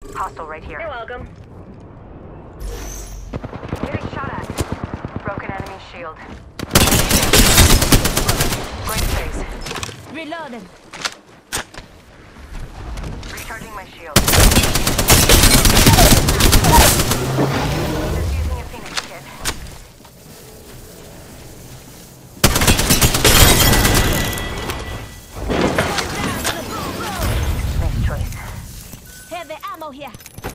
Hostile right here. You're welcome. Getting shot at. Broken enemy shield. Great space. Reloaded. Recharging my shield.